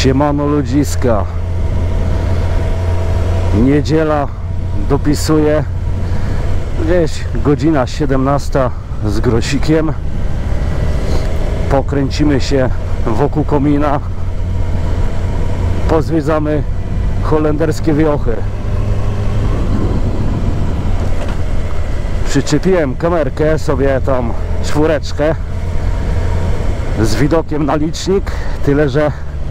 Siemano ludziska. Niedziela, dopisuję. Gdzieś godzina 17 z grosikiem. Pokręcimy się wokół komina. Pozwiedzamy holenderskie wiochy. Przyczepiłem kamerkę sobie tam, czwóreczkę z widokiem na licznik, tyle że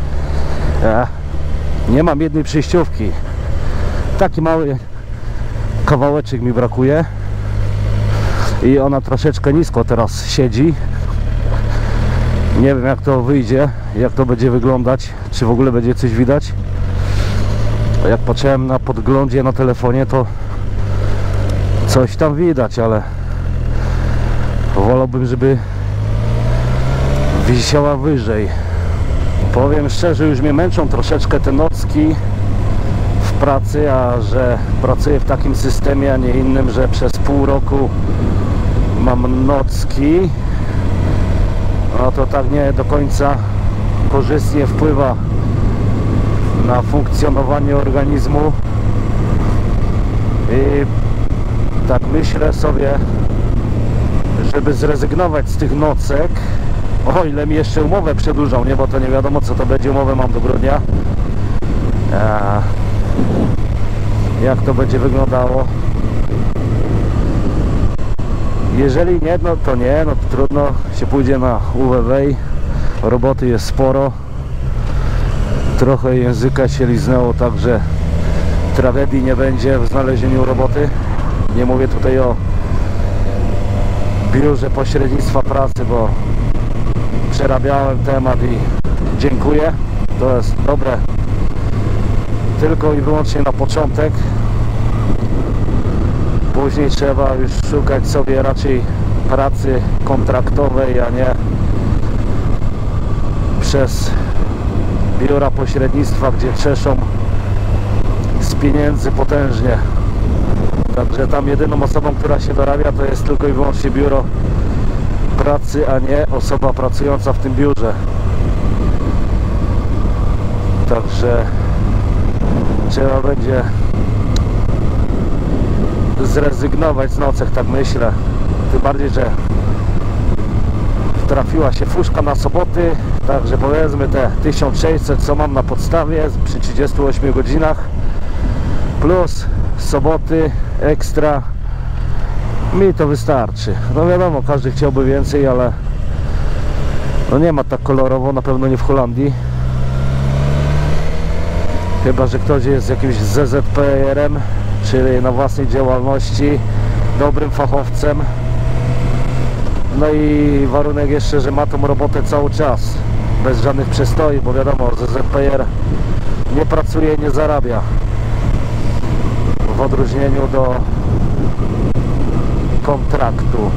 nie mam jednej przejściówki. Taki mały kawałeczek mi brakuje i ona troszeczkę nisko teraz siedzi. Nie wiem, jak to wyjdzie, jak to będzie wyglądać, czy w ogóle będzie coś widać. Jak patrzyłem na podglądzie na telefonie, to coś tam widać, ale wolałbym, żeby wisiała wyżej. Powiem szczerze, już mnie męczą troszeczkę te nocki w pracy, a że pracuję w takim systemie, a nie innym, że przez pół roku mam nocki, no to tak nie do końca korzystnie wpływa na funkcjonowanie organizmu. I tak myślę sobie, żeby zrezygnować z tych nocek, o ile mi jeszcze umowę przedłużą, nie, bo to nie wiadomo, co to będzie, umowę mam do grudnia. Jak to będzie wyglądało? Jeżeli nie, no to nie, no to trudno, się pójdzie na UWW. Roboty jest sporo. Trochę języka się liznęło, także tragedii nie będzie w znalezieniu roboty. Nie mówię tutaj o biurze pośrednictwa pracy, bo przerabiałem temat i dziękuję. To jest dobre tylko i wyłącznie na początek. Później trzeba już szukać sobie raczej pracy kontraktowej, a nie przez biura pośrednictwa, gdzie czeszą z pieniędzy potężnie. Także tam jedyną osobą, która się dorabia, to jest tylko i wyłącznie biuro pracy, a nie osoba pracująca w tym biurze. Także trzeba będzie zrezygnować z nocek, tak myślę. Tym bardziej, że trafiła się fuszka na soboty, także powiedzmy te 1600, co mam na podstawie przy 38 godzinach, plus soboty ekstra, mi to wystarczy. No wiadomo, każdy chciałby więcej, ale no nie ma tak kolorowo, na pewno nie w Holandii. Chyba że ktoś jest jakimś ZZPR-em, czyli na własnej działalności, dobrym fachowcem. No i warunek jeszcze, że ma tą robotę cały czas, bez żadnych przestoi, bo wiadomo, ZZPR nie pracuje, nie zarabia. W odróżnieniu do kontraktu.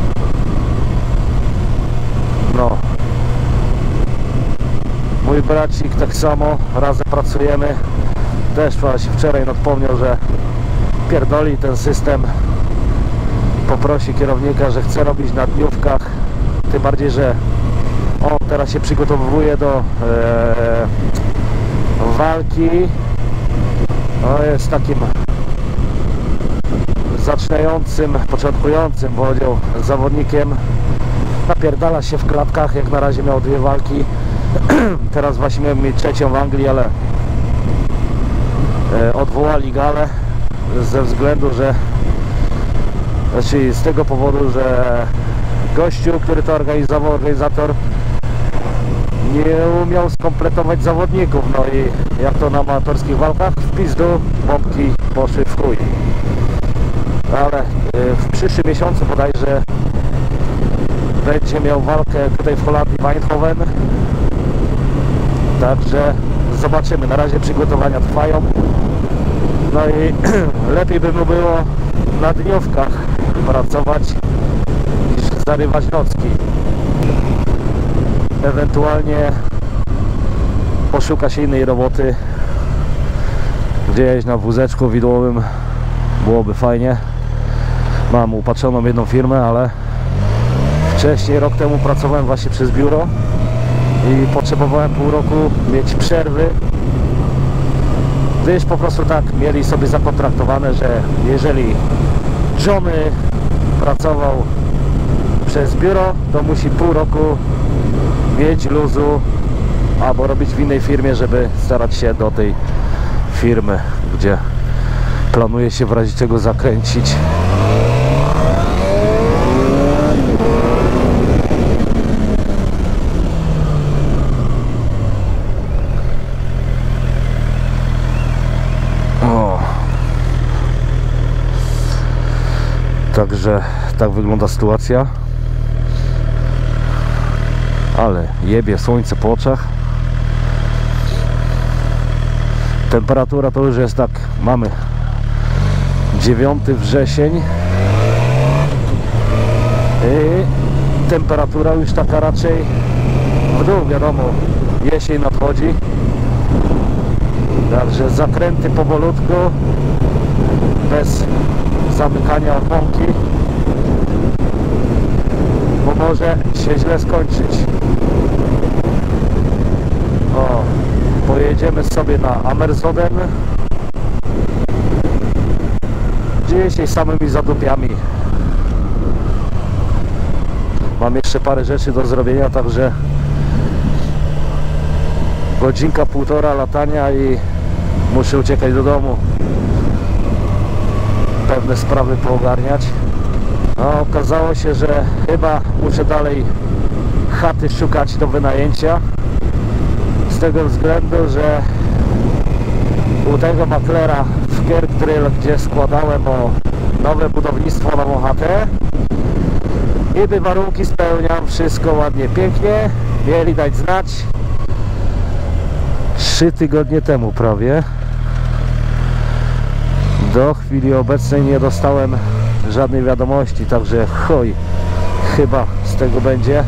No. Mój bracik tak samo, razem pracujemy. Też się wczoraj napomniał, że pierdoli ten system. Poprosi kierownika, że chce robić na dniówkach. Tym bardziej, że on teraz się przygotowuje do walki. No, jest takim zaczynającym, początkującym zawodnikiem. Napierdala się w klatkach, jak na razie miał 2 walki. Teraz właśnie miałem mieć 3 w Anglii, ale odwołali galę ze względu, że z tego powodu, że gościu, który to organizował, organizator, nie umiał skompletować zawodników. No i jak to na amatorskich walkach, w pizdu, bombki poszły w chuj. Ale w przyszłym miesiącu bodajże będzie miał walkę tutaj w Holandii, w Eindhoven. Także zobaczymy, na razie przygotowania trwają. No i lepiej by mu było na dniówkach pracować niż zarywać nocki. Ewentualnie poszuka się innej roboty gdzieś na wózeczku widłowym, byłoby fajnie. Mam upatrzoną jedną firmę, ale wcześniej, rok temu, pracowałem właśnie przez biuro i potrzebowałem pół roku mieć przerwy, gdyż po prostu tak mieli sobie zakontraktowane, że jeżeli Johnny pracował przez biuro, to musi pół roku mieć luzu albo robić w innej firmie, żeby starać się do tej firmy, gdzie planuje się w razie czego zakręcić. O. Także tak wygląda sytuacja. Ale jebie słońce po oczach. Temperatura to już jest tak, mamy 9 wrzesień i temperatura już taka raczej w dół, wiadomo, jesień nadchodzi, także zakręty powolutku, bez zamykania oponki, bo może się źle skończyć. O, pojedziemy sobie na Amerzoden, dzisiaj samymi zadupiami. Mam jeszcze parę rzeczy do zrobienia, także godzinka, półtora latania i muszę uciekać do domu, pewne sprawy poogarniać. No, okazało się, że chyba muszę dalej chaty szukać do wynajęcia, z tego względu, że u tego maklera w Kerkdrill, gdzie składałem o nowe budownictwo, nową chatę, niby warunki spełniam, wszystko ładnie, pięknie, mieli dać znać 3 tygodnie temu prawie. Do chwili obecnej nie dostałem żadnej wiadomości, także chuj, chyba z tego będzie.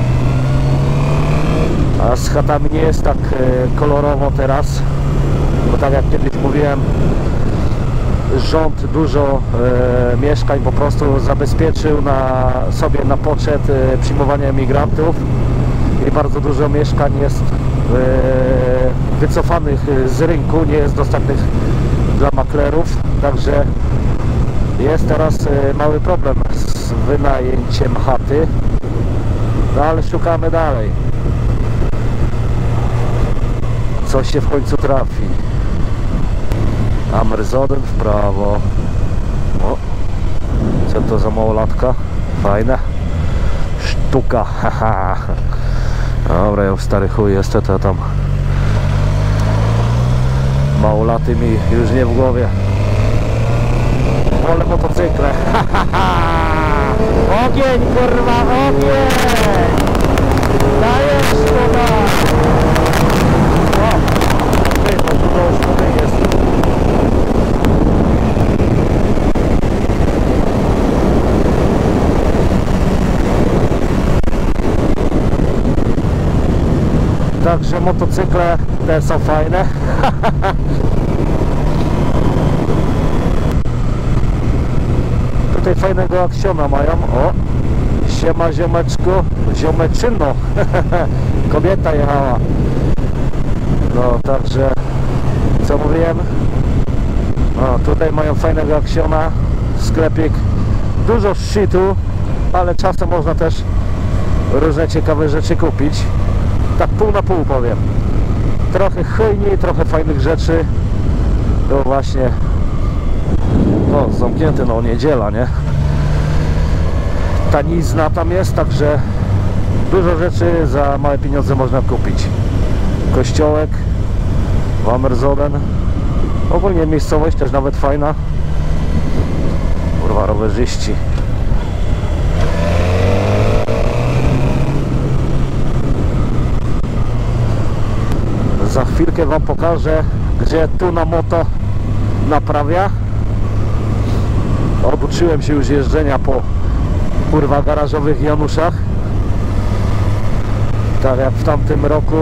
A z chatami nie jest tak kolorowo teraz, bo tak jak kiedyś mówiłem, rząd dużo mieszkań po prostu zabezpieczył sobie na poczet przyjmowania emigrantów i bardzo dużo mieszkań jest wycofanych z rynku, nie jest dostępnych dla maklerów, także jest teraz mały problem z wynajęciem chaty, no ale szukamy dalej, co się w końcu trafi. Amerzoden w prawo. O, co to za małolatka? Fajna sztuka, haha. Dobra, ja już stary chuj jestem, to tam małolaty mi już nie w głowie. Wolę motocykle. Ogień, kurwa, ogień! Dajesz, szkoda! O, to dużo szkody jest. Także motocykle te są fajne. Tutaj fajnego aksjona mają. O, siema ziomeczku, ziomeczyno. Kobieta jechała. No także, co mówiłem? O, tutaj mają fajnego aksjona, sklepik, dużo shitu, ale czasem można też różne ciekawe rzeczy kupić. Tak pół na pół powiem. Trochę chujni, trochę fajnych rzeczy. To właśnie, no zamknięty, no niedziela, nie? Tanizna tam jest, także dużo rzeczy za małe pieniądze można kupić. Kościołek w Amerzoden. Ogólnie miejscowość też nawet fajna. Kurwa, rowerzyści. Za chwilkę wam pokażę, gdzie tu na moto naprawia. Oduczyłem się już jeżdżenia po kurwa garażowych Januszach. Tak jak w tamtym roku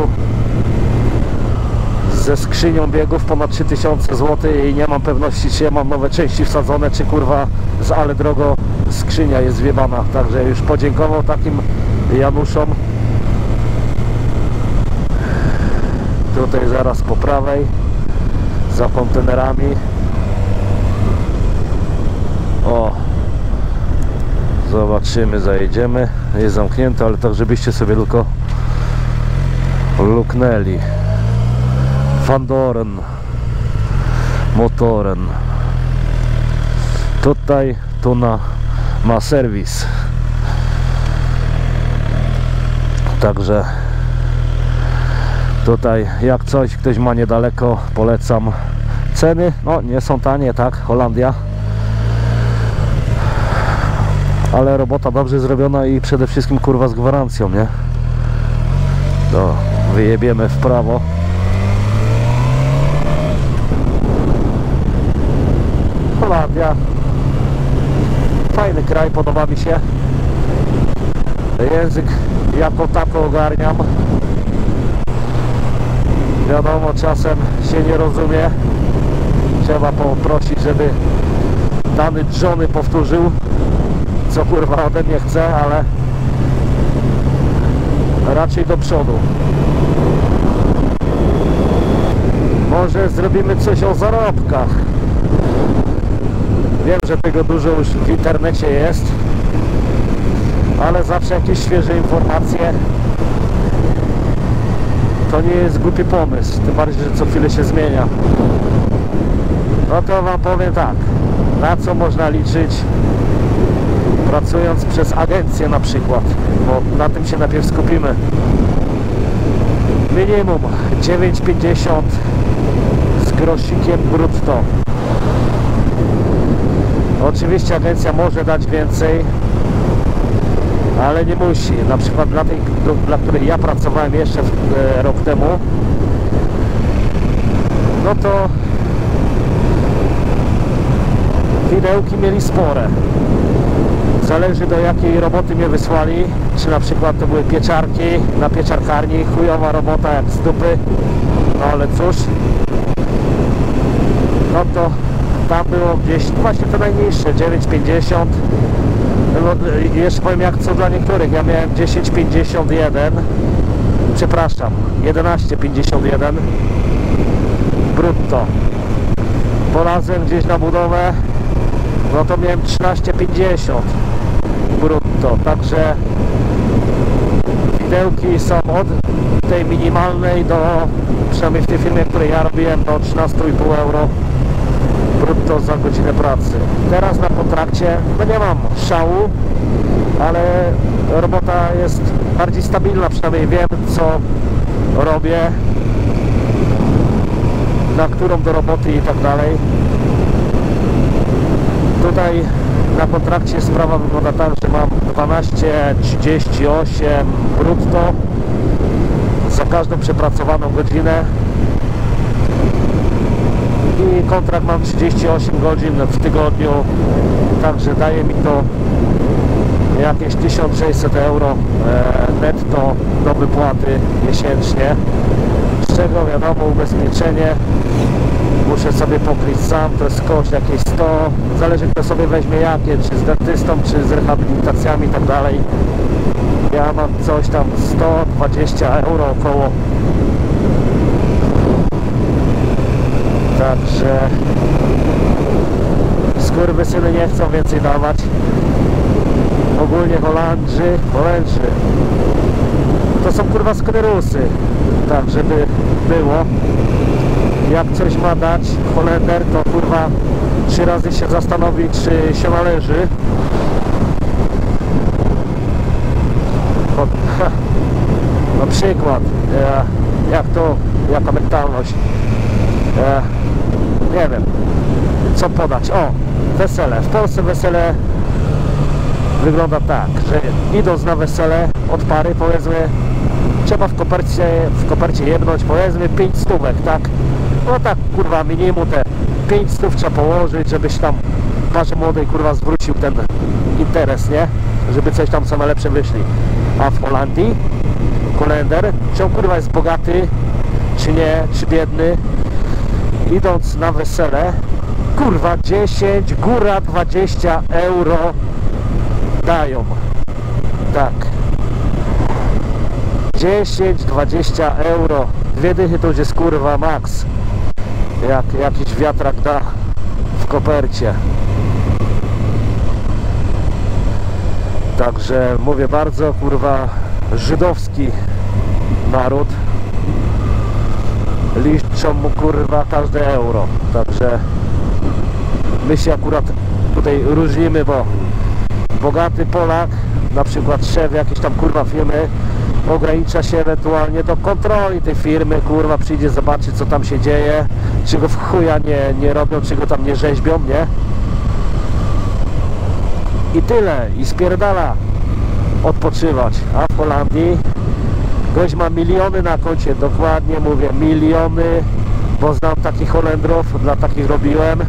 ze skrzynią biegów ponad 3000 zł i nie mam pewności, czy ja mam nowe części wsadzone, czy kurwa z ale drogo skrzynia jest zwiebana. Także już podziękował takim Januszom. Tutaj zaraz po prawej, za kontenerami. O, zobaczymy, zajedziemy. Jest zamknięte, ale tak żebyście sobie tylko luknęli. Vandoren Motoren. Tutaj Tuna ma serwis. Także tutaj jak coś ktoś ma niedaleko, polecam. Ceny no nie są tanie, tak, Holandia, ale robota dobrze zrobiona i przede wszystkim kurwa z gwarancją, nie? To wyjebiemy w prawo. Holandia, fajny kraj, podoba mi się. Język jako tako ogarniam. Wiadomo, czasem się nie rozumie. Trzeba poprosić, żeby dany Johnny powtórzył, co kurwa ode mnie chce, ale raczej do przodu. Może zrobimy coś o zarobkach. Wiem, że tego dużo już w internecie jest, ale zawsze jakieś świeże informacje to nie jest głupi pomysł, tym bardziej, że co chwilę się zmienia. No to wam powiem tak, na co można liczyć pracując przez agencję na przykład, bo na tym się najpierw skupimy. Minimum 9,50 z grosikiem brutto. Oczywiście agencja może dać więcej, ale nie musi. Na przykład dla tej, dla której ja pracowałem jeszcze rok temu, no to widełki mieli spore. Zależy, do jakiej roboty mnie wysłali. Czy na przykład to były pieczarki na pieczarkarni, chujowa robota jak z dupy, no ale cóż, no to tam było gdzieś właśnie to najniższe, 9,50. No, jeszcze powiem jak co dla niektórych. Ja miałem 10,51, przepraszam, 11,51 brutto. Polazłem gdzieś na budowę, no to miałem 13,50 brutto. Także widełki są od tej minimalnej do, przynajmniej w tej firmie, w której ja robiłem, do 13,5 euro brutto za godzinę pracy. Teraz na kontrakcie no nie mam szału, ale robota jest bardziej stabilna, przynajmniej wiem co robię, na którą do roboty i tak dalej. Tutaj na kontrakcie sprawa wygląda tak, że mam 12,38 brutto za każdą przepracowaną godzinę. I kontrakt mam 38 godzin w tygodniu, także daje mi to jakieś 1600 euro netto do wypłaty miesięcznie, z czego wiadomo ubezpieczenie muszę sobie pokryć sam, to jest koszt jakieś 100, zależy kto sobie weźmie jakie, czy z dentystą, czy z rehabilitacjami i tak dalej. Ja mam coś tam 120 euro około. Także skurwysyny nie chcą więcej dawać. Ogólnie Holendrzy to są kurwa sknerusy. Tak, żeby było. Jak coś ma dać Holender, to kurwa 3 razy się zastanowi, czy się należy. Na przykład jaka mentalność. Nie wiem co podać. O, wesele. W Polsce wesele wygląda tak, że idąc na wesele od pary, powiedzmy, trzeba w kopercie jebnąć, powiedzmy 5 stówek, tak? No tak, kurwa, minimum te 5 stów trzeba położyć, żebyś tam parze młodej, kurwa, zwrócił ten interes, nie? Żeby coś tam co najlepsze wyszli. A w Holandii Holender, czy on kurwa jest bogaty, czy nie, czy biedny, idąc na wesele, kurwa 10, góra 20 euro dają. Tak. 10-20 euro. Dwie dychy to już jest kurwa max. Jak jakiś wiatrak da w kopercie. Także mówię, bardzo kurwa żydowski naród. Liczą mu kurwa każde euro. Także my się akurat tutaj różnimy, bo bogaty Polak, na przykład szef jakiejś tam kurwa firmy, ogranicza się ewentualnie do kontroli tej firmy, kurwa, przyjdzie zobaczyć co tam się dzieje, czy go w chuja nie robią, czy go tam nie rzeźbią, nie? I tyle, i spierdala odpoczywać. A w Holandii gość ma miliony na koncie, dokładnie mówię, miliony, bo znam takich Holendrów, dla takich robiłem.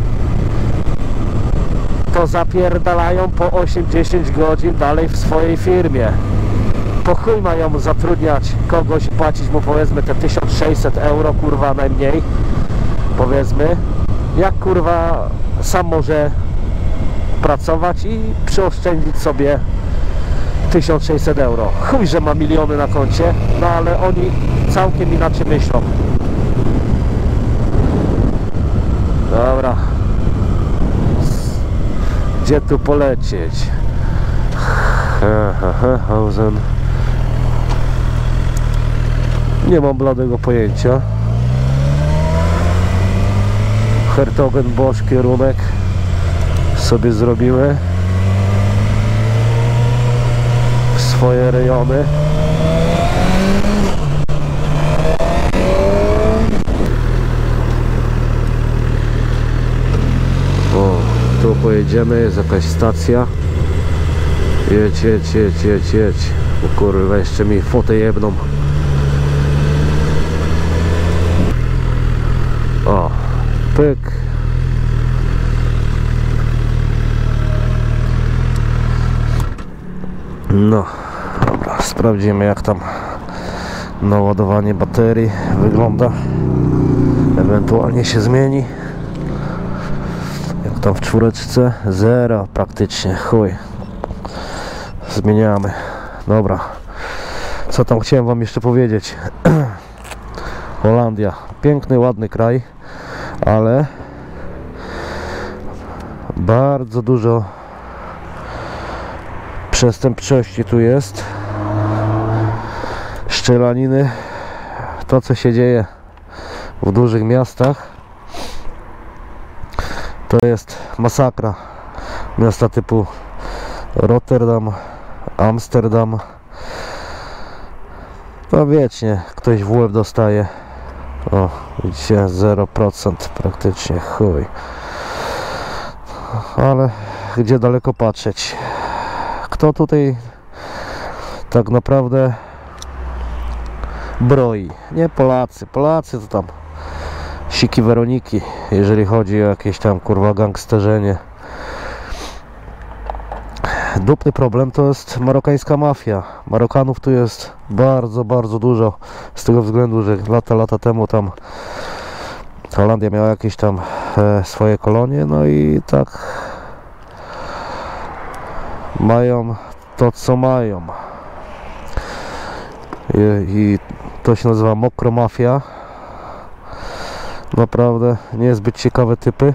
To zapierdalają po 8-10 godzin dalej w swojej firmie. Po chuj mają zatrudniać kogoś i płacić mu powiedzmy te 1600 euro, kurwa, najmniej, powiedzmy, jak kurwa sam może pracować i przyoszczędzić sobie 1600 euro. Chuj, że ma miliony na koncie, no ale oni całkiem inaczej myślą. Dobra, gdzie tu polecieć? Hausen. Nie mam bladego pojęcia. Hertogenbosch kierunek sobie zrobimy w swoje rejony. O, tu pojedziemy, jest jakaś stacja. Jedź. O kurwa, jeszcze mi fotę jebną. O, pyk. No, dobra, sprawdzimy jak tam naładowanie baterii wygląda. Ewentualnie się zmieni. Jak tam w czwóreczce? Zero praktycznie, chuj. Zmieniamy. Dobra, co tam chciałem wam jeszcze powiedzieć. Holandia, piękny, ładny kraj, ale bardzo dużo przestępczości tu jest, szczelaniny, to co się dzieje w dużych miastach to jest masakra. Miasta typu Rotterdam, Amsterdam, to wiecznie ktoś w łeb dostaje. O, widzicie, 0% praktycznie, chuj. Ale gdzie daleko patrzeć? Kto tutaj tak naprawdę broi? Nie Polacy. Polacy to tam siki Weroniki, jeżeli chodzi o jakieś tam kurwa gangsterzenie. Dupny problem to jest marokańska mafia. Marokanów tu jest bardzo, bardzo dużo, z tego względu, że lata temu tam Holandia miała jakieś tam swoje kolonie, no i tak mają to co mają. I to się nazywa mokromafia. Naprawdę niezbyt ciekawe typy.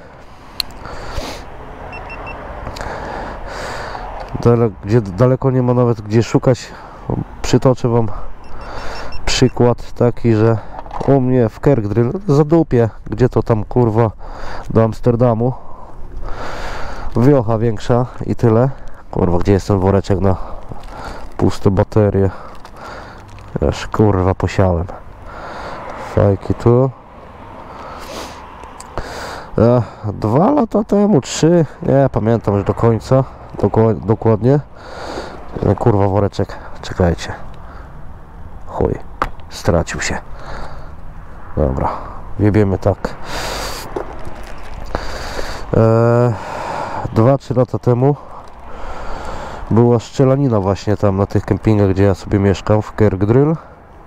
Gdzie daleko nie ma nawet gdzie szukać. Przytoczę wam przykład taki, że u mnie w Kerkdrill zadupie, gdzie to tam kurwa do Amsterdamu, wiocha większa i tyle. Kurwa, gdzie jest ten woreczek na puste baterie? Aż kurwa posiałem. Fajki tu. 2 lata temu, 3, nie pamiętam już do końca, dokładnie. Kurwa, woreczek, czekajcie. Chuj, stracił się. Dobra, jebiemy tak. 2-3 lata temu była strzelanina właśnie tam na tych kempingach, gdzie ja sobie mieszkam, w Kerkdrill.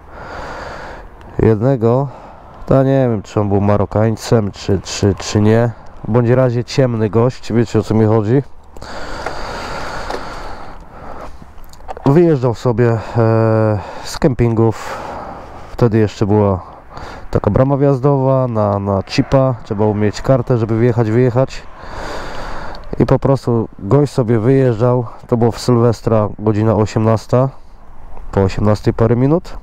Jednego, to nie wiem, czy on był Marokańcem, czy nie. W bądź razie ciemny gość, wiecie o co mi chodzi. wyjeżdżał sobie z kempingów. Wtedy jeszcze była taka brama wjazdowa na chipa, trzeba było mieć kartę, żeby wyjechać i po prostu gość sobie wyjeżdżał. To było w Sylwestra, godzina 18, po 18 parę minut,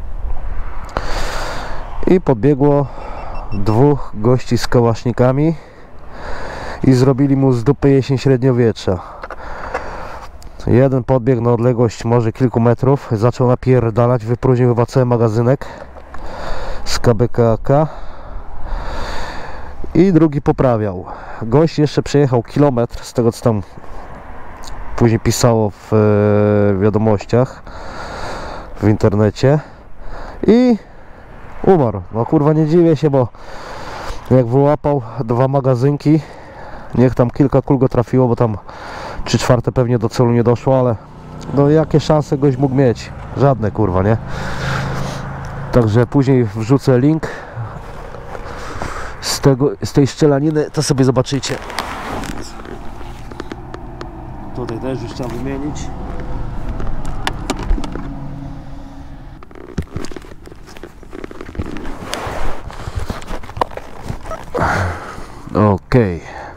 i podbiegło dwóch gości z kałasznikami i zrobili mu z dupy jesień średniowiecza. Jeden podbiegł na odległość może kilku metrów, zaczął napierdalać, wypróżnił chyba cały magazynek z KBKK i drugi poprawiał. Gość jeszcze przejechał kilometr, z tego co tam później pisało w wiadomościach w internecie, i umarł. No kurwa, nie dziwię się, bo jak wyłapał dwa magazynki, niech tam kilka kul go trafiło, bo tam 3/4 pewnie do celu nie doszło, ale no jakie szanse gość mógł mieć? Żadne, kurwa, nie? Także później wrzucę link z tej szczelaniny, to sobie zobaczycie. Tutaj też już chciałem wymienić. Okej.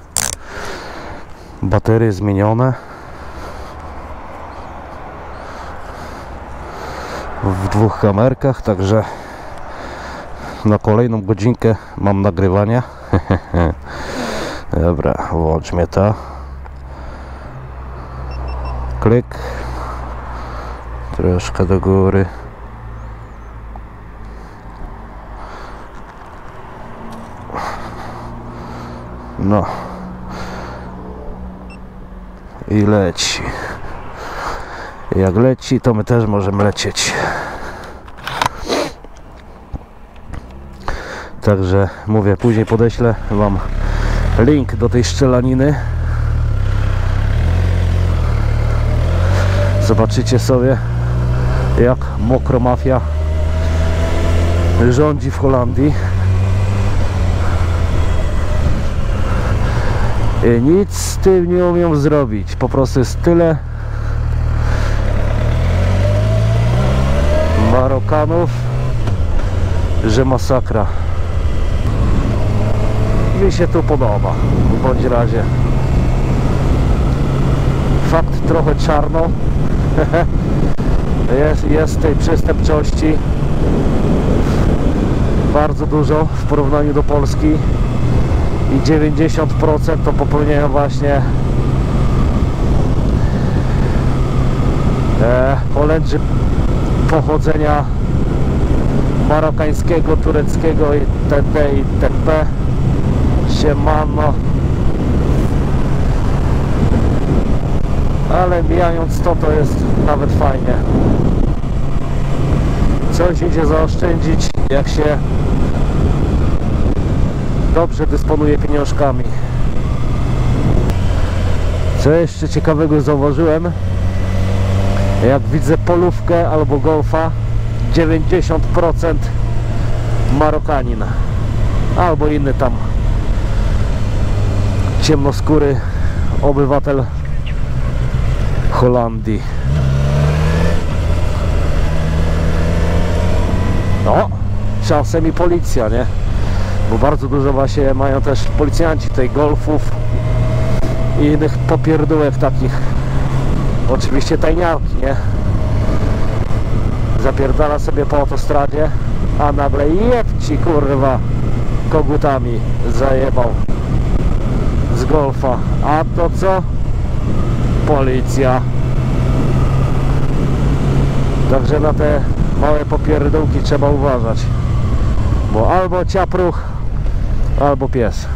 Baterie zmienione. W dwóch kamerkach, także na kolejną godzinkę mam nagrywania. Dobra, włącz mnie to. Klik. Troszkę do góry. No. I leci. Jak leci, to my też możemy lecieć. Także mówię, później podeślę wam link do tej szczelaniny. Zobaczycie sobie, jak mokromafia rządzi w Holandii. I nic z tym nie umiem zrobić. Po prostu jest tyle Marokanów, że masakra. Mi się tu podoba, w bądź razie. Fakt, trochę czarno. jest tej przestępczości bardzo dużo w porównaniu do Polski. I 90% to popełniają właśnie Holendrzy pochodzenia marokańskiego, tureckiego itd. itp. Siemano. Ale mijając to jest nawet fajnie. Coś idzie zaoszczędzić, jak się dobrze dysponuje pieniążkami. Co jeszcze ciekawego zauważyłem, jak widzę polówkę albo golfa, 90% Marokanin albo inny tam ciemnoskóry obywatel Holandii. No, czasem i policja, nie? Bo bardzo dużo właśnie mają też policjanci tutaj golfów i innych popierdółek takich. Oczywiście tajniarki, nie? Zapierdala sobie po autostradzie, a nagle jebci, kurwa, kogutami zajebał z golfa. A to co? Policja. Także na te małe popierdółki trzeba uważać, bo albo ciapruch, albo pies.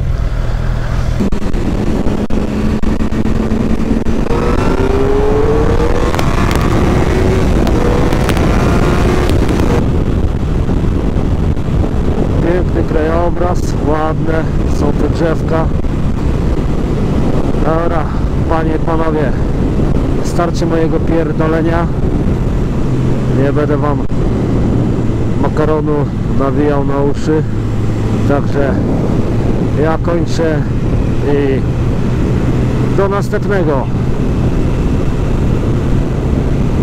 Piękny krajobraz, ładne są te drzewka. Dobra, panie i panowie, starczy mojego pierdolenia. Nie będę wam makaronu nawijał na uszy. Także ja kończę i do następnego.